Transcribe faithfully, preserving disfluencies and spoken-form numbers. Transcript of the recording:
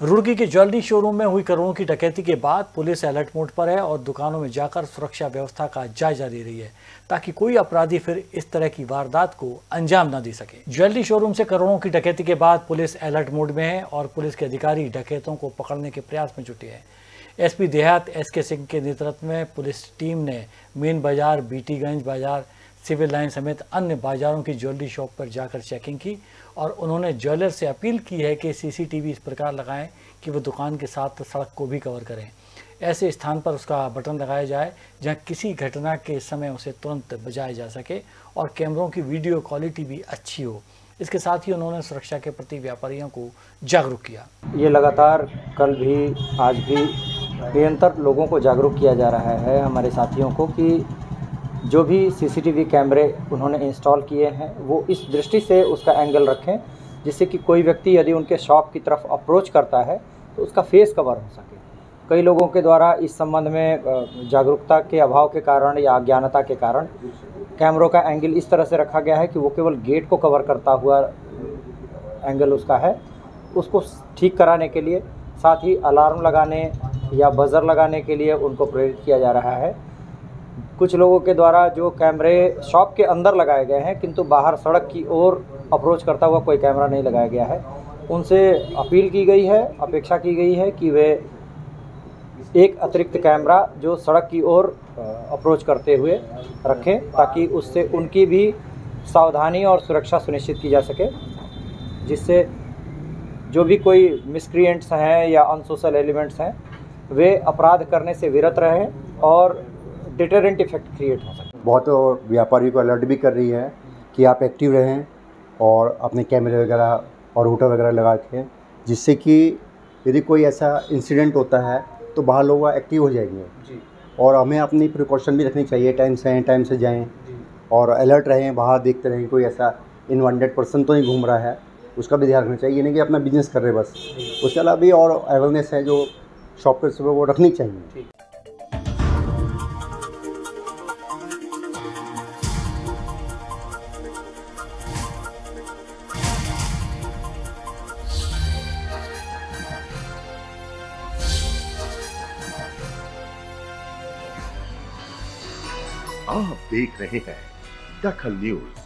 रुड़की के jewellery showroom में हुई करोड़ों की डकैती के बाद पुलिस अलर्ट मोड पर है और दुकानों में जाकर सुरक्षा व्यवस्था का जायजा ले रही है ताकि कोई अपराधी फिर इस तरह की वारदात को अंजाम न दे सके। ज्वेलरी शोरूम से करोड़ों की डकैती के बाद पुलिस अलर्ट मोड में है और पुलिस के अधिकारी डकैतों को पकड़ने के प्रयास में जुटे हैं। एसपी देहात एस के सिंह के नेतृत्व में पुलिस टीम ने मेन बाजार, बीटीगंज बाजार, सिविल लाइन समेत अन्य बाजारों की ज्वेलरी शॉप पर जाकर चेकिंग की और उन्होंने ज्वेलर से अपील की है कि सीसीटीवी इस प्रकार लगाएं कि वो दुकान के साथ सड़क को भी कवर करें। ऐसे स्थान पर उसका बटन लगाया जाए जहां किसी घटना के समय उसे तुरंत बजाया जा सके और कैमरों की वीडियो क्वालिटी भी अच्छी हो। इसके साथ ही उन्होंने सुरक्षा के प्रति व्यापारियों को जागरूक किया। ये लगातार कल भी आज भी निरंतर लोगों को जागरूक किया जा रहा है, हमारे साथियों को, कि जो भी सीसीटीवी कैमरे उन्होंने इंस्टॉल किए हैं वो इस दृष्टि से उसका एंगल रखें जिससे कि कोई व्यक्ति यदि उनके शॉप की तरफ अप्रोच करता है तो उसका फेस कवर हो सके। कई लोगों के द्वारा इस संबंध में जागरूकता के अभाव के कारण या अज्ञानता के कारण कैमरों का एंगल इस तरह से रखा गया है कि वो केवल गेट को कवर करता हुआ एंगल उसका है। उसको ठीक कराने के लिए साथ ही अलार्म लगाने या बज़र लगाने के लिए उनको प्रेरित किया जा रहा है। कुछ लोगों के द्वारा जो कैमरे शॉप के अंदर लगाए गए हैं किंतु बाहर सड़क की ओर अप्रोच करता हुआ कोई कैमरा नहीं लगाया गया है, उनसे अपील की गई है, अपेक्षा की गई है कि वे एक अतिरिक्त कैमरा जो सड़क की ओर अप्रोच करते हुए रखें ताकि उससे उनकी भी सावधानी और सुरक्षा सुनिश्चित की जा सके, जिससे जो भी कोई मिसक्रिएंट्स हैं या अनसोशल एलिमेंट्स हैं वे अपराध करने से विरत रहें और डिटरेंट इफेक्ट क्रिएट हो सके। बहुत व्यापारियों को अलर्ट भी कर रही है कि आप एक्टिव रहें और अपने कैमरे वगैरह और रूटर वगैरह लगा के, जिससे कि यदि कोई ऐसा इंसिडेंट होता है तो बाहर लोग एक्टिव हो जाएंगे जी। और हमें अपनी प्रिकॉशन भी रखनी चाहिए, टाइम से आएँ टाइम से जाएँ और अलर्ट रहें, बाहर देखते रहें कोई ऐसा इनवांटेड पर्सन तो नहीं घूम रहा है, उसका भी ध्यान रखना चाहिए। ये नहीं कि अपना बिजनेस कर रहे बस, उसके अलावा भी और अवेयरनेस है जो शॉपकीपर्स पर वो रखनी चाहिए। आप देख रहे हैं दखल न्यूज।